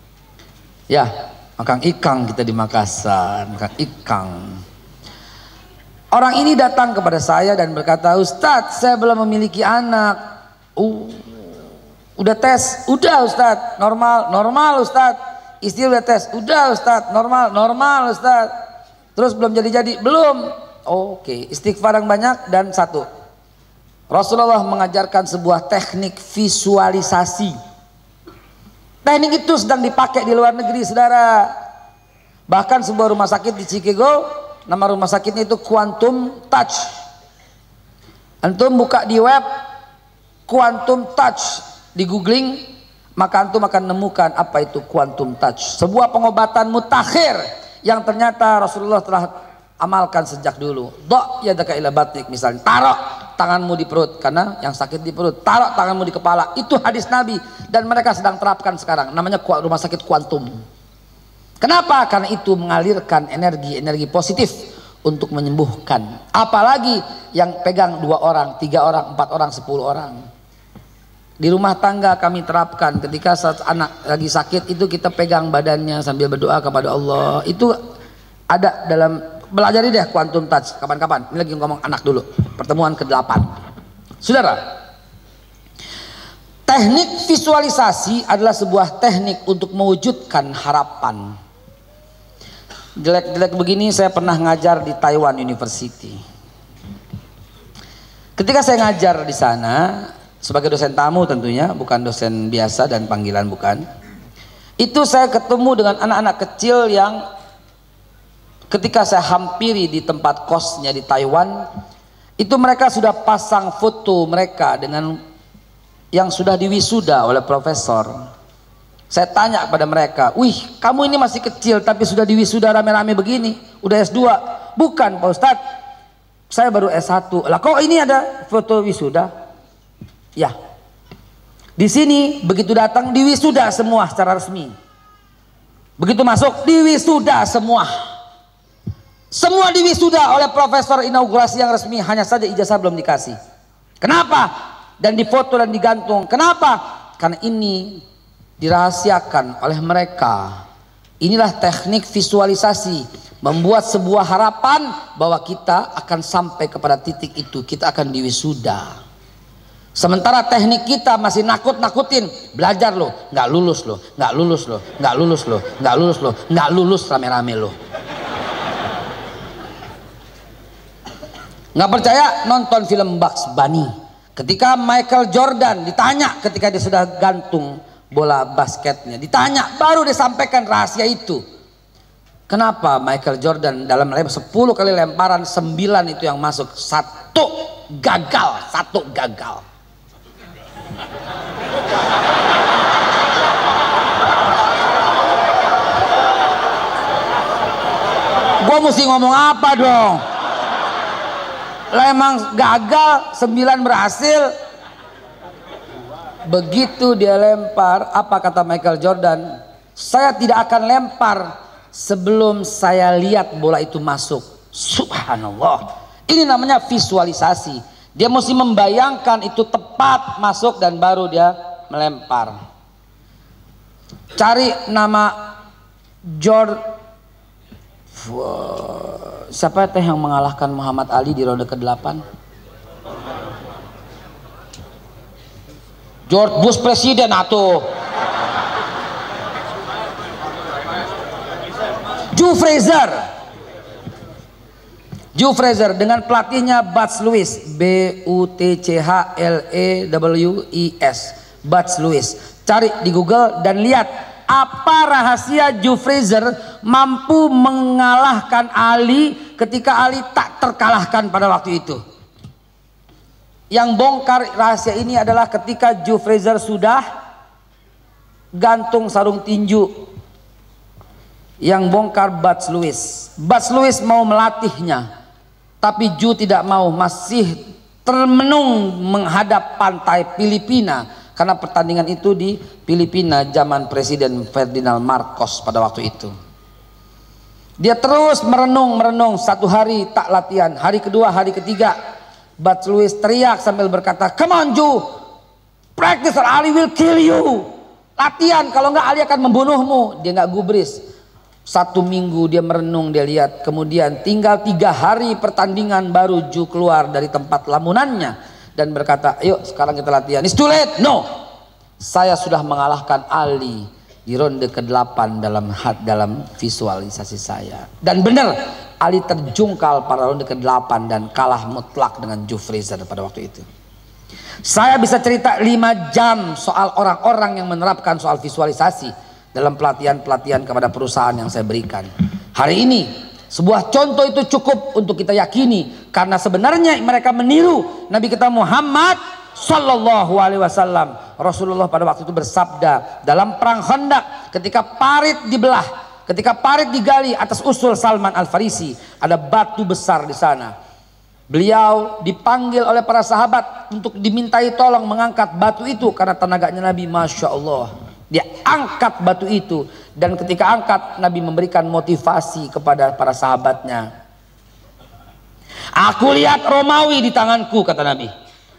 Ya, makan ikang kita di Makassar, makan ikang. Orang ini datang kepada saya dan berkata, Ustadz, saya belum memiliki anak. Uh, udah tes? Udah Ustadz, normal, normal Ustadz. Istri udah tes? Udah Ustadz, normal, normal Ustadz. Terus belum jadi-jadi? Belum. Oh, oke, okay. Istighfar yang banyak. Dan satu, Rasulullah mengajarkan sebuah teknik visualisasi. Teknik itu sedang dipakai di luar negeri, saudara. Bahkan sebuah rumah sakit di Chicago, nama rumah sakitnya itu Quantum Touch. Antum buka di web Quantum Touch, di googling, maka antum akan menemukan apa itu Quantum Touch. Sebuah pengobatan mutakhir yang ternyata Rasulullah telah amalkan sejak dulu. Do' yadaka ila batik, misalnya taruh tanganmu di perut karena yang sakit di perut, taruh tanganmu di kepala. Itu hadis Nabi dan mereka sedang terapkan sekarang, namanya rumah sakit kuantum. Kenapa? Karena itu mengalirkan energi-energi positif untuk menyembuhkan. Apalagi yang pegang dua orang, tiga orang, empat orang, sepuluh orang. Di rumah tangga kami terapkan, ketika saat anak lagi sakit itu kita pegang badannya sambil berdoa kepada Allah. Itu ada dalam, belajari deh Quantum Touch kapan-kapan. Ini lagi ngomong anak dulu, pertemuan kedelapan. Saudara, teknik visualisasi adalah sebuah teknik untuk mewujudkan harapan. Jelek-jelek begini saya pernah ngajar di Taiwan University. Ketika saya ngajar di sana sebagai dosen tamu tentunya, bukan dosen biasa dan panggilan bukan. Itu saya ketemu dengan anak-anak kecil yang ketika saya hampiri di tempat kosnya di Taiwan, itu mereka sudah pasang foto mereka dengan yang sudah diwisuda oleh profesor. Saya tanya pada mereka, wih kamu ini masih kecil tapi sudah diwisuda rame-rame begini, udah S dua? Bukan Pak Ustadz, saya baru S satu. Lah kok ini ada foto wisuda? Ya, di sini begitu datang diwisuda semua secara resmi. Begitu masuk diwisuda semua. Semua diwisuda oleh profesor inaugurasi yang resmi, hanya saja ijazah belum dikasih. Kenapa? Dan difoto dan digantung. Kenapa? Karena ini dirahasiakan oleh mereka. Inilah teknik visualisasi, membuat sebuah harapan bahwa kita akan sampai kepada titik itu, kita akan diwisuda. Sementara teknik kita masih nakut-nakutin, belajar loh, nggak lulus loh, nggak lulus loh, nggak lulus loh, nggak lulus loh, nggak lulus rame-rame loh. Nggak percaya, nonton film Bugs Bunny. Ketika Michael Jordan ditanya ketika dia sudah gantung bola basketnya, ditanya, baru dia sampaikan rahasia itu. Kenapa Michael Jordan dalam lem sepuluh kali lemparan, sembilan itu yang masuk, satu gagal, satu gagal. Gua mesti ngomong apa dong? Lah emang gagal, sembilan berhasil. Begitu dia lempar, apa kata Michael Jordan? Saya tidak akan lempar sebelum saya lihat bola itu masuk. Subhanallah. Ini namanya visualisasi. Dia mesti membayangkan itu tepat masuk dan baru dia melempar. Cari nama George, siapa teh yang mengalahkan Muhammad Ali di ronde kedelapan? George Bush presiden atau Joe Frazier. Joe Frazier dengan pelatihnya Butch Lewis, B U T C H L E W I S, Butch Lewis. Cari di Google dan lihat apa rahasia Joe Frazier mampu mengalahkan Ali ketika Ali tak terkalahkan pada waktu itu. Yang bongkar rahasia ini adalah ketika Joe Frazier sudah gantung sarung tinju. Yang bongkar Butch Lewis. Butch Lewis mau melatihnya, tapi Joe tidak mau, masih termenung menghadap pantai Filipina, karena pertandingan itu di Filipina zaman Presiden Ferdinand Marcos pada waktu itu. Dia terus merenung merenung satu hari tak latihan, hari kedua, hari ketiga Butch Lewis teriak sambil berkata, "Come on Joe, practice or Ali will kill you." Latihan, kalau enggak Ali akan membunuhmu. Dia nggak gubris. Satu minggu dia merenung, dia lihat. Kemudian tinggal tiga hari pertandingan baru Joe keluar dari tempat lamunannya dan berkata, "Ayo sekarang kita latihan." It's too late. No, saya sudah mengalahkan Ali di ronde kedelapan dalam hat dalam visualisasi saya. Dan benar, Ali terjungkal pada ronde kedelapan dan kalah mutlak dengan Joe Frazier pada waktu itu. Saya bisa cerita lima jam soal orang-orang yang menerapkan soal visualisasi dalam pelatihan-pelatihan kepada perusahaan yang saya berikan. Hari ini sebuah contoh itu cukup untuk kita yakini, karena sebenarnya mereka meniru Nabi kita Muhammad Sallallahu Alaihi Wasallam. Rasulullah pada waktu itu bersabda dalam perang Khandaq, ketika parit dibelah, ketika parit digali atas usul Salman Al Farisi, ada batu besar di sana. Beliau dipanggil oleh para sahabat untuk dimintai tolong mengangkat batu itu karena tenaganya Nabi, Masya Allah. Dia angkat batu itu, dan ketika angkat Nabi memberikan motivasi kepada para sahabatnya. "Aku lihat Romawi di tanganku," kata Nabi.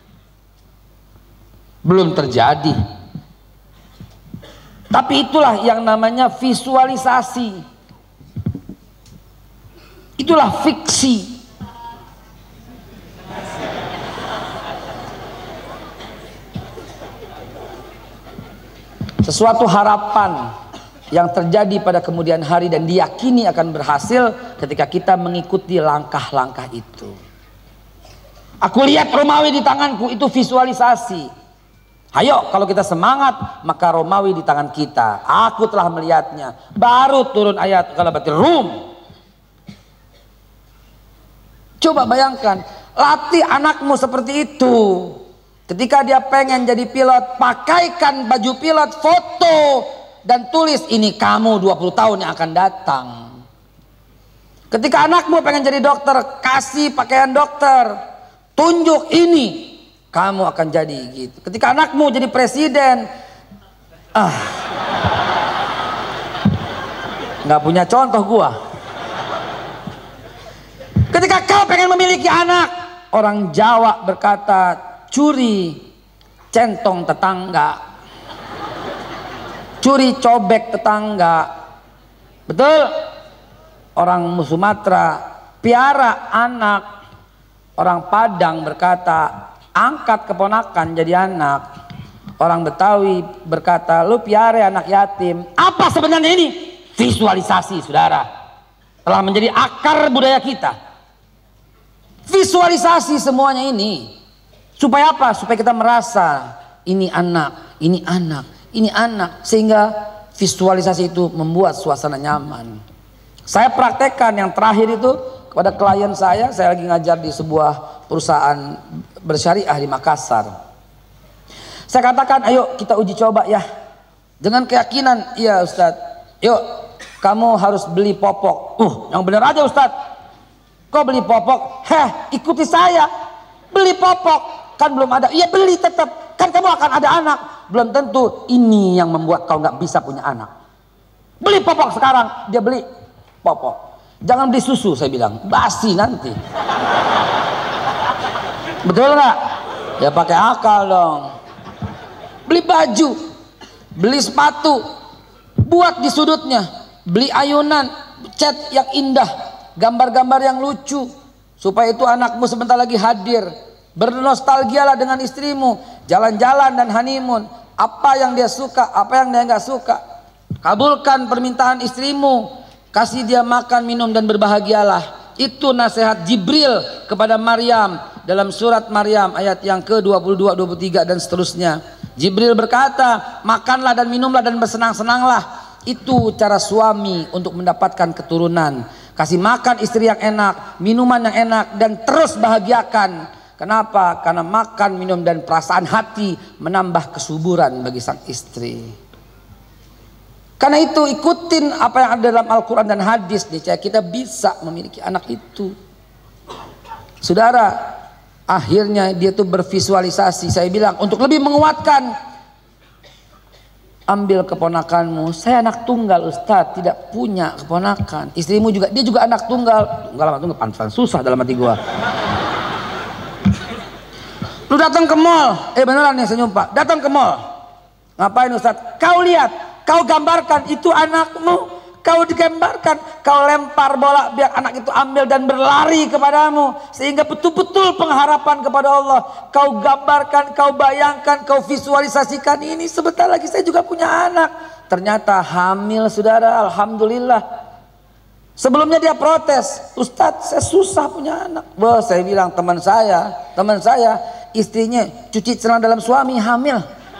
Belum terjadi. Tapi itulah yang namanya visualisasi. Itulah fiksi. Sesuatu harapan yang terjadi pada kemudian hari dan diyakini akan berhasil ketika kita mengikuti langkah-langkah itu. Aku lihat Romawi di tanganku, itu visualisasi. Ayo, kalau kita semangat, maka Romawi di tangan kita. Aku telah melihatnya. Baru turun ayat Ghalabatir Rum. Coba bayangkan, latih anakmu seperti itu. Ketika dia pengen jadi pilot, pakaikan baju pilot, foto, dan tulis, "Ini kamu dua puluh tahun yang akan datang." Ketika anakmu pengen jadi dokter, kasih pakaian dokter, tunjuk, "Ini kamu akan jadi," gitu. Ketika anakmu jadi presiden, ah, nggak punya contoh gua. Ketika kau pengen memiliki anak, orang Jawa berkata, "Curi centong tetangga, curi cobek tetangga." Betul? Orang Sumatera, "Piara anak." Orang Padang berkata, "Angkat keponakan jadi anak." Orang Betawi berkata, "Lu piara anak yatim." Apa sebenarnya ini? Visualisasi, saudara. Telah menjadi akar budaya kita. Visualisasi semuanya ini. Supaya apa? Supaya kita merasa ini anak, ini anak, ini anak. Sehingga visualisasi itu membuat suasana nyaman. Saya praktekkan yang terakhir itu kepada klien saya. Saya lagi ngajar di sebuah perusahaan bersyariah di Makassar. Saya katakan, "Ayo kita uji coba ya." Dengan keyakinan, "Iya Ustadz, yuk kamu harus beli popok." Uh, yang benar aja Ustadz. "Kok beli popok?" "Heh, ikuti saya. Beli popok. Kan belum ada." "Iya beli tetap. Kan kamu akan ada anak." "Belum tentu." "Ini yang membuat kau nggak bisa punya anak. Beli popok sekarang." Dia beli popok. Jangan beli susu, saya bilang, basi nanti. Betul nggak? Ya pakai akal dong. Beli baju, beli sepatu, buat di sudutnya, beli ayunan, cat yang indah, gambar-gambar yang lucu, supaya itu anakmu sebentar lagi hadir. Bernostalgialah dengan istrimu, jalan-jalan dan honeymoon. Apa yang dia suka, apa yang dia nggak suka. Kabulkan permintaan istrimu. Kasih dia makan, minum dan berbahagialah. Itu nasihat Jibril kepada Maryam dalam surat Maryam ayat yang ke dua puluh dua, dua puluh tiga dan seterusnya. Jibril berkata, makanlah dan minumlah dan bersenang-senanglah. Itu cara suami untuk mendapatkan keturunan. Kasih makan istri yang enak, minuman yang enak, dan terus bahagiakan. Kenapa? Karena makan, minum dan perasaan hati menambah kesuburan bagi sang istri. Karena itu ikutin apa yang ada dalam Al-Quran dan hadis, niscaya kita bisa memiliki anak itu. Saudara, akhirnya dia tuh bervisualisasi. Saya bilang untuk lebih menguatkan, ambil keponakanmu. Saya anak tunggal Ustadz, tidak punya keponakan. Istrimu juga, dia juga anak tunggal. Tunggal anak tunggal, pantesan susah dalam hati gua. Lu datang ke mall, eh beneran nih saya nyumpah, datang ke mall. Ngapain Ustadz? Kau lihat. Kau gambarkan itu anakmu, kau digambarkan, kau lempar bola biar anak itu ambil dan berlari kepadamu, sehingga betul-betul pengharapan kepada Allah. Kau gambarkan, kau bayangkan, kau visualisasikan, ini sebentar lagi saya juga punya anak. Ternyata hamil, saudara, alhamdulillah. Sebelumnya dia protes, Ustadz saya susah punya anak. Wah, saya bilang teman saya, teman saya istrinya cuci celana dalam suami, hamil.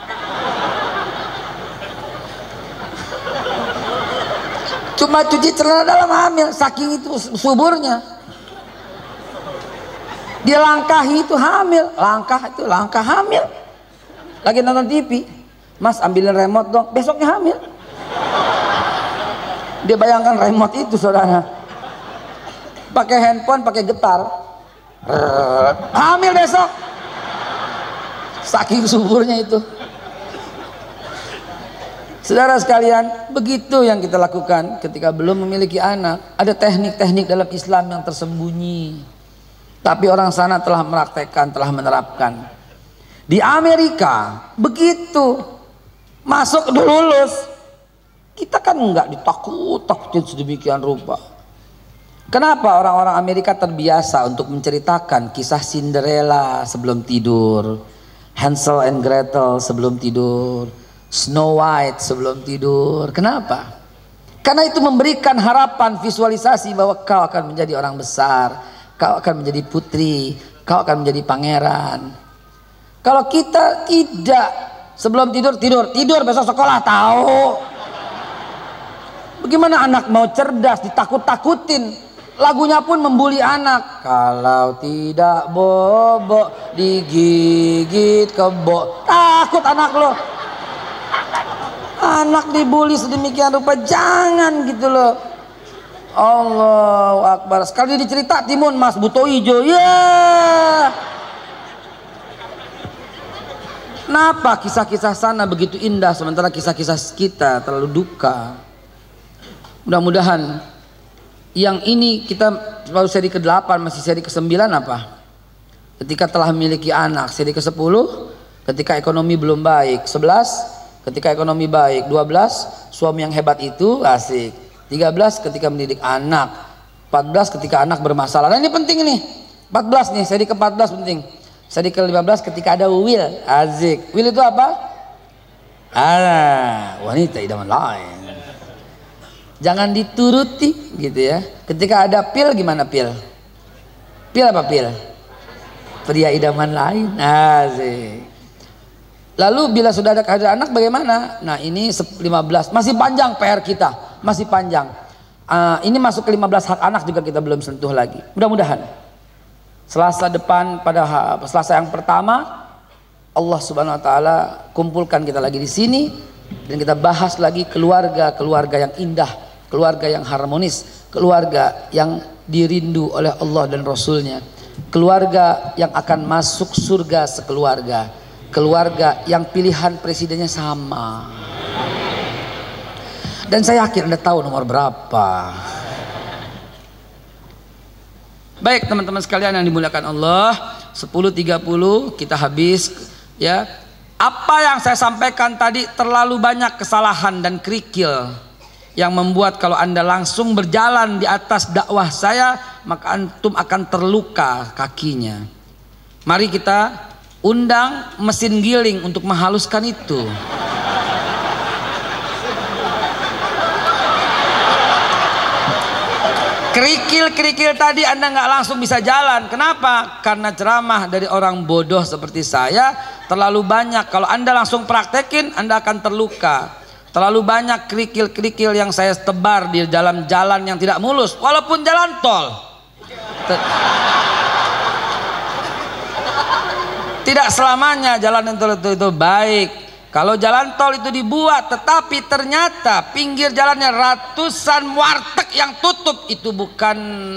Cuma cuci celana dalam hamil, saking itu suburnya. Dia langkahi itu hamil, langkah itu langkah hamil. Lagi nonton T V, Mas ambilin remote dong, besoknya hamil. Dia bayangkan remote itu saudara, pakai handphone, pakai getar, hamil besok. Saking suburnya itu. Saudara sekalian, begitu yang kita lakukan ketika belum memiliki anak. Ada teknik-teknik dalam Islam yang tersembunyi, tapi orang sana telah meraktekkan, telah menerapkan. Di Amerika begitu masuk udah lulus, kita kan enggak ditakut-takutin sedemikian rupa. Kenapa orang-orang Amerika terbiasa untuk menceritakan kisah Cinderella sebelum tidur, Hansel and Gretel sebelum tidur, Snow White sebelum tidur. Kenapa? Karena itu memberikan harapan, visualisasi bahwa kau akan menjadi orang besar, kau akan menjadi putri, kau akan menjadi pangeran. Kalau kita tidak, sebelum tidur tidur, tidur besok sekolah, tahu. Bagaimana anak mau cerdas, ditakut-takutin. Lagunya pun membuli anak. Kalau tidak bobo digigit kebo. Takut anak lo. Anak dibully sedemikian rupa, jangan gitu loh. Allahu Akbar. Sekali dicerita timun mas buto ijo, ya yeah. Kenapa kisah-kisah sana begitu indah sementara kisah-kisah kita terlalu duka? Mudah-mudahan yang ini kita baru seri ke delapan, masih seri ke sembilan apa? Ketika telah memiliki anak, seri ke sepuluh ketika ekonomi belum baik, sebelas ketika ekonomi baik, dua belas suami yang hebat itu, asik. Tiga belas ketika mendidik anak, empat belas ketika anak bermasalah. Nah ini penting nih, empat belas nih, seri ke empat belas penting. Seri ke lima belas ketika ada will, asik. Will itu apa? Ah, wanita idaman lain. Jangan dituruti gitu ya. Ketika ada pil, gimana pil? Pil apa pil? Pria idaman lain, asik. Lalu bila sudah ada kehadiran anak bagaimana? Nah ini lima belas, masih panjang P R kita, masih panjang. Uh, ini masuk ke lima belas hak anak juga kita belum sentuh lagi. Mudah-mudahan Selasa depan pada Selasa yang pertama Allah Subhanahu Wa Taala kumpulkan kita lagi di sini dan kita bahas lagi keluarga-keluarga yang indah, keluarga yang harmonis, keluarga yang dirindu oleh Allah dan Rasulnya, keluarga yang akan masuk surga sekeluarga. Keluarga yang pilihan presidennya sama. Dan saya yakin Anda tahu nomor berapa. Baik teman-teman sekalian yang dimuliakan Allah, sepuluh tiga puluh kita habis ya. Apa yang saya sampaikan tadi terlalu banyak kesalahan dan kerikil yang membuat kalau Anda langsung berjalan di atas dakwah saya, maka antum akan terluka kakinya. Mari kita undang mesin giling untuk menghaluskan itu. Kerikil-kerikil tadi Anda nggak langsung bisa jalan. Kenapa? Karena ceramah dari orang bodoh seperti saya terlalu banyak. Kalau Anda langsung praktekin, Anda akan terluka. Terlalu banyak kerikil-kerikil yang saya tebar di dalam jalan yang tidak mulus, walaupun jalan tol. Tidak selamanya jalan tol itu, itu baik. Kalau jalan tol itu dibuat, tetapi ternyata pinggir jalannya ratusan warteg yang tutup, itu bukan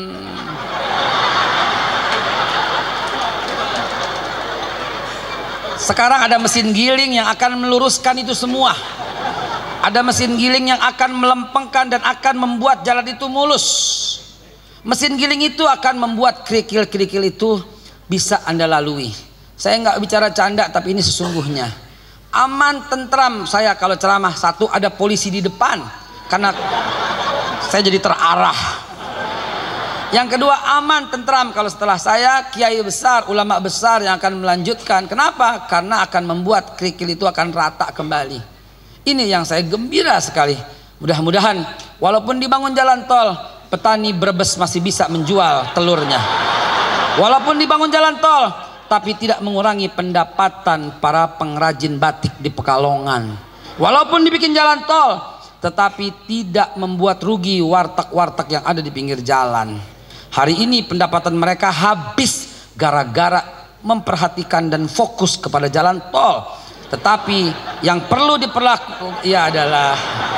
sekarang ada mesin giling yang akan meluruskan itu semua. Ada mesin giling yang akan melempengkan dan akan membuat jalan itu mulus. Mesin giling itu akan membuat kerikil-kerikil itu bisa Anda lalui. Saya nggak bicara canda, tapi ini sesungguhnya. Aman tentram saya kalau ceramah. Satu, ada polisi di depan karena saya jadi terarah. Yang kedua, aman tentram kalau setelah saya kiai besar, ulama besar yang akan melanjutkan. Kenapa? Karena akan membuat kerikil itu akan rata kembali. Ini yang saya gembira sekali. Mudah-mudahan walaupun dibangun jalan tol, petani Brebes masih bisa menjual telurnya. Walaupun dibangun jalan tol, tapi tidak mengurangi pendapatan para pengrajin batik di Pekalongan. Walaupun dibikin jalan tol, tetapi tidak membuat rugi warteg-warteg yang ada di pinggir jalan. Hari ini pendapatan mereka habis gara-gara memperhatikan dan fokus kepada jalan tol. Tetapi yang perlu diperlakukan ya adalah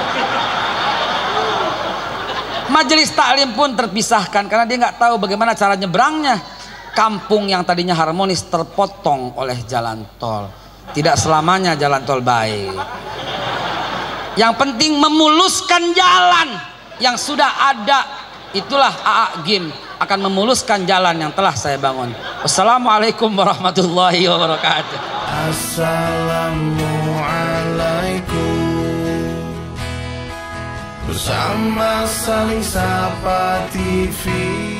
majelis taklim pun terpisahkan karena dia nggak tahu bagaimana cara nyebrangnya. Kampung yang tadinya harmonis terpotong oleh jalan tol. Tidak selamanya jalan tol baik. Yang penting memuluskan jalan yang sudah ada. Itulah A A Gim akan memuluskan jalan yang telah saya bangun. Wassalamualaikum warahmatullahi wabarakatuh. Assalamualaikum. Bersama Saling Sapa T V.